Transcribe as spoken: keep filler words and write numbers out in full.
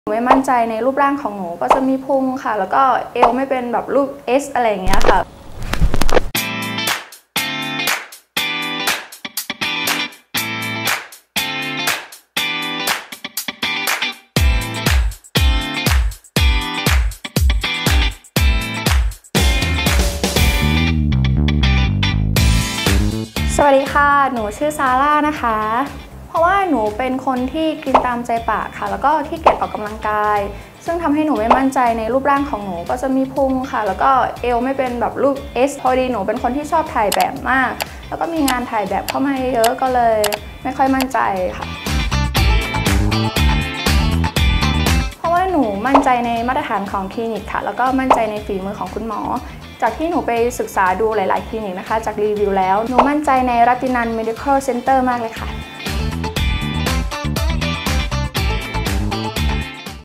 ไม่มั่นใจในรูปร่างของหนูก็จะมีพุงค่ะแล้วก็เอวไม่เป็นแบบรูป เอส อะไรอย่างเงี้ยค่ะสวัสดีค่ะหนูชื่อซาร่านะคะเพราะว่าหนูเป็นคนที่กินตามใจปากค่ะแล้วก็ขี้เกียจออกกำลังกายซึ่งทำให้หนูไม่มั่นใจในรูปร่างของหนูก็จะมีพุงค่ะแล้วก็เอวไม่เป็นแบบรูป เอส พอดีหนูเป็นคนที่ชอบถ่ายแบบมากแล้วก็มีงานถ่ายแบบเข้ามาเยอะก็เลยไม่ค่อยมั่นใจค่ะเพราะว่าหนูมั่นใจในมาตรฐานของคลินิกค่ะแล้วก็มั่นใจในฝีมือของคุณหมอจากที่หนูไปศึกษาดูหลายๆคลินิกนะคะจากรีวิวแล้วหนูมั่นใจในรัตตินัน Medical Center มากเลยค่ะ